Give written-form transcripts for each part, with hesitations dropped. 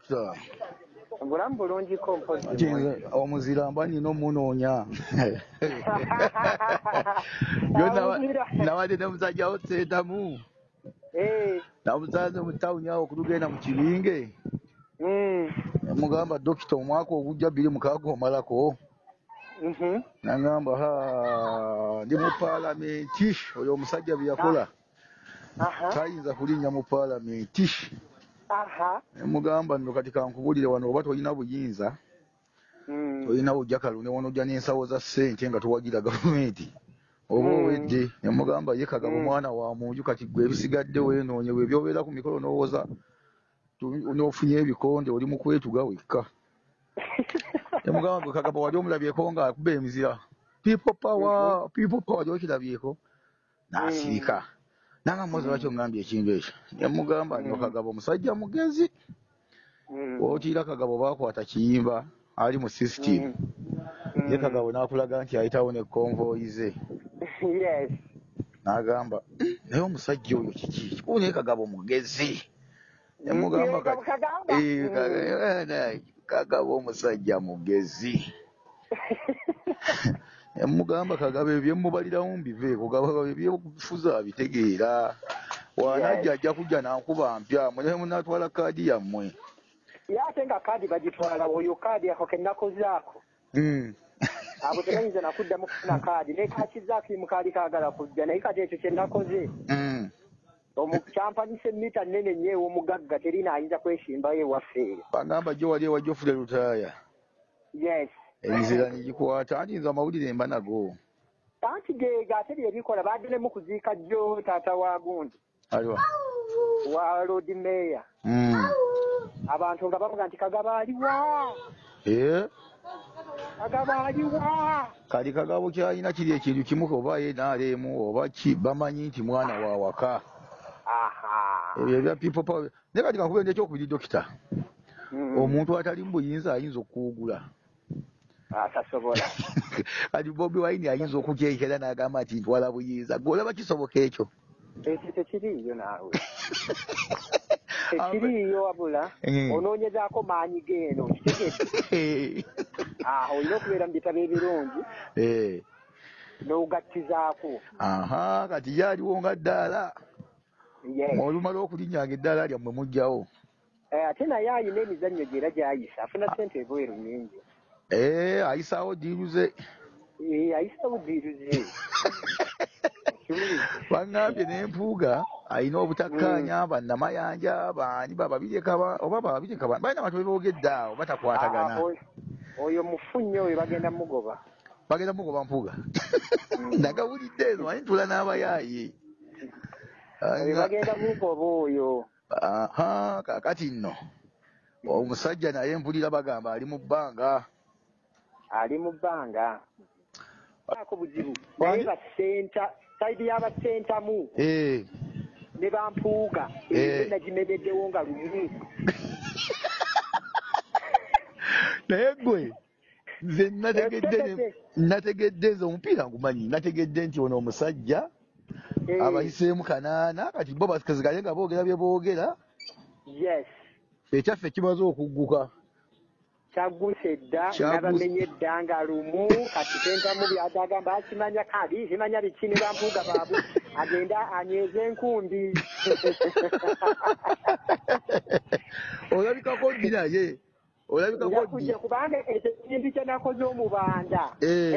Doctor. Ngulamu bulungi kompozi. Omuzira mba nino munoonya. Nawadde ne musajja oseetamu. Namusanze mu ttawuni awo okutugenda mu Kibinge. Mugamba Dokita omwaka ogujja 26 omalako. Nangamba ndi mu paalamenti oyo omusajja bye yakola. Tayinza kulinnya mu paalamenti. Mugamba nno kati kankubulire wano oba tolina buyinza. Tolina bujjakalu ne wano ojja n'ensawo za ssente nga towagira gavumenti. Oba owedde ne mugamba ye Kagabo mwana wa munju kati gwe ebisigadde weenoonye we byobeera ku mikolo n'owoza n'ofunye ebikonde oli mu kwetuga wekka. Ne mugamba gwe Kagabo wali omulabyeko ng'akuba emizira. People power gy'okirabyeko. N'asirika. Nanga mmozi lwaki ongambye ekintu ekyo. Ne mugamba nno Kagabo musajja mugezi. Otiira Kagabo baakwata kiyimba ali mu system. Ye Kagabo n'akulaga nti ayitawo ne konvoyi ze. Yes. N'agamba naye omusajja oyo kiki? Kune Kagabo mugezi. Ne mugamba Kagabo omusajja mugezi. Mugamba Kagabo ebyemubaliramu mbiveeko Kagabo ebyokufuza bitegeera wanajja ajja kujja n'ankuba mpya mune munatwala kaadi yammwe ate nga kaadi bagitwala oyo kaadi ako kennakozaako abo tebayinza nakuddamu kufuna kaadi nekakizaako mukaali kaagala kujja naye kati ekyo kyennakoze omukyampanisa emmita nnene nnyo ew'omugagga terina ayinza kwesimbayo ewaffe bagamba gye wali ewajja ofule lutaaya. Yes. Enzira nigikwata anti nze amawulire mba nago. Anti gega ate byebikola baddemu kuziika jjo taata wa gundi. Aliwa. Wa Lord Mayor. Abantu nga bavuga nti Kagabo aliwa. Kagabo aliwa. Kali Kagabo kyalina kiri ekintu kimu oba ye n'aleemu oba ki bamanyi nti mwana wa waka. Ebyo bya people power. Ne kati kakubende ekyokubiri Dokita. Omuntu atali mu buyinza ayinza okuwugula. Atasobola. Kati Bobiwine ayinza okukyekera n'agamba nti ntwala buyinza. Gwe olaba kisoboka ekyo? Tekiriiyo naawe. Tekiriiyo wabula onoonyezaako maanyi geeno kitegedde. Olina okubeera mu bitabo ebirungi n'ogattizaako. Kati ye aliwo nga ddaala. Olumala okulinnyanga eddaala lyammwe mugjawo. Ate naye ayina emizannyo gy'era gy'ayisa afuna ssente ebweru nnyingi. Ayisaawo diiruze. Ayisaawo diiruze. Bangambye n'empuuga alina obutakkaanya bannamayanja baani bababireka balina abantu beboogedde awo batakwatagana. Oyo mufu nnyo oyo bagenda mugoba. Bagenda mugoba mpuuga. Nagawulidde ezo manyi ntula n'abayaaye. Bagenda mugoba oyo. Kaakati nno omusajja naye mpulira bagamba ali mu bbanga. Ali mu bbanga. Ako buzibu. Naye basenta saidi y'abasentamu. Ne bampuuga. Nagimededdewo nga lumu. Naye gwe nze nategedde nze omupiira ngumanyi nategedde nti ono omusajja abayiseemu kanaana kati bo basikazigale nga boogera bye boogera. Yes. Ekyaffe kimaze okugguka. Kyaguse dda n'abamenye eddanga lumu kati sentamu byagamba akimanya kadi kimanya biki ne bampuuga baabu agenda anyweze enkumbi. Olabikako ddi naye olabikako ddi kubanga ekintu kye nakoze omubanda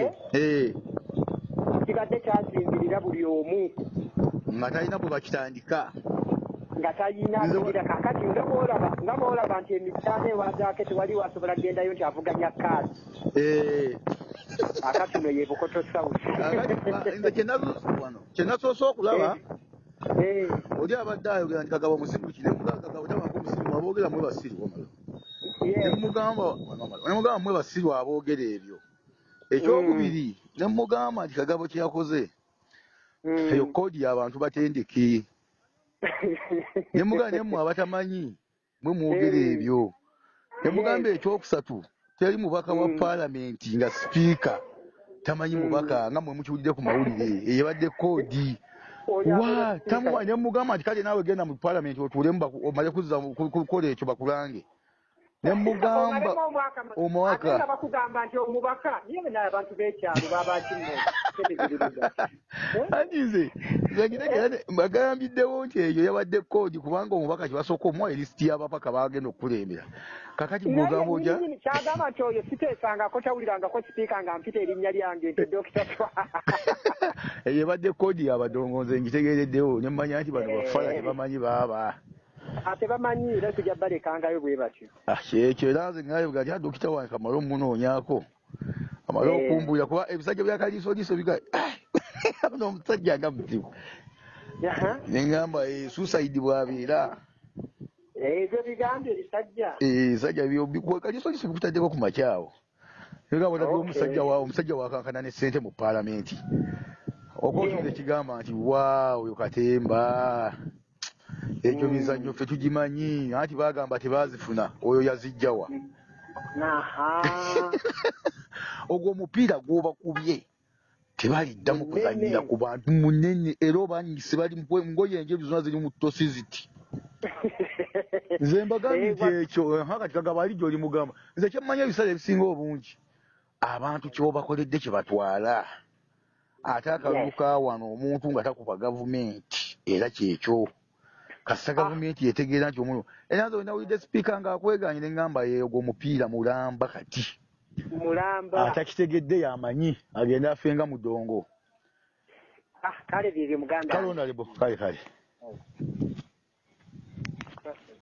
kibadde kyazimbirira buli omu nga talina bwe bakitandika nga talina kugira kakati nga bw'olaba nti emisaana ewazaake tewali wasobola kugendayo nti avuganya kaasi. Akati no ye Bukoto South. Nze kyenasoose okulaba oli abadde ayogera nti Kagabo musiru kine Kagabo tamangu musiru aboogera mwe basiru wamala. Nemugamba mwe basiru aboogera ebyo. Ekyokubiri nemugamba nti Kagabo kye yakoze eyo koodi y'abantu batendeke. Nemugamba nemmwe abatamanyi mwe mwogera ebyo. Nemugamba ekyokusatu teri mubaka wa paalamenti nga sipiika tamanyi mubaka nga mwe mukiwulire ku mawulire eyabadde koodi. Nemugamba nti kale naawe genda mu paalamenti otuulemu omale kukola ekyo bakulange. ne mugamba omubaka nga bakugamba nti omubaka niye naye abantu b'ekyalo baba kimmo andize zagireke bagambiddewo nti eyo yabadde koodi kubanga omubaka kibasooka omuwa elisiti y'abapaka bagenda okukulembera kakati mugamba oja kyagamba nti oyo siteesangako kyawulirangako sipiika nga mpita erinnya lyange nti dokita eyo ebadde koodi y'abadongonze ngitegeereddewo ne mmanya nti bano bafala tebamanyi baaba tebamanyi era tujja balekangayo bwe batyo kyekyo era nze ngaayebga nti dokita wange kamale omunoonyaako amale okumbuulira kuba ebisajja bya kaliisoliiso biga n'omusajja nga muzibu neŋŋamba suicide bw'abeera ebyo bigambye ebisajja ebisajja kaliisoliiso bikutaddeko ku makyawo omusajja wakankana ne ssente mu paalamenti okootunda ekigamba nti oyo katemba ekyo mizannyo ffe tugimanyi anti bagamba tebazifuna oyo yazijjawa ogwo omupiira gw'obakubye tebaliddamu kuzanyira ku bantu munene era obanyise bali ngoye enjeru zonna ziri mu ttosi ziti nze mbagambye nti ekyo kati Kagabo ali gy'oli mugamba nze kyemmanyi ebiseera ebisinga obungi abantu kyobakoledde kye batwala ate akalulu ka wano omuntu nga takuba gavumenti era kyekyo kasita gavumenti yetegeera nti omuntu era nze nawulidde sipiika ng'akweganye ne ŋŋamba ogwo omupiira mulamba kati atakitegedde yamanyi agenda afenga mu ddongo kale byebyo muganda kale onalebo kale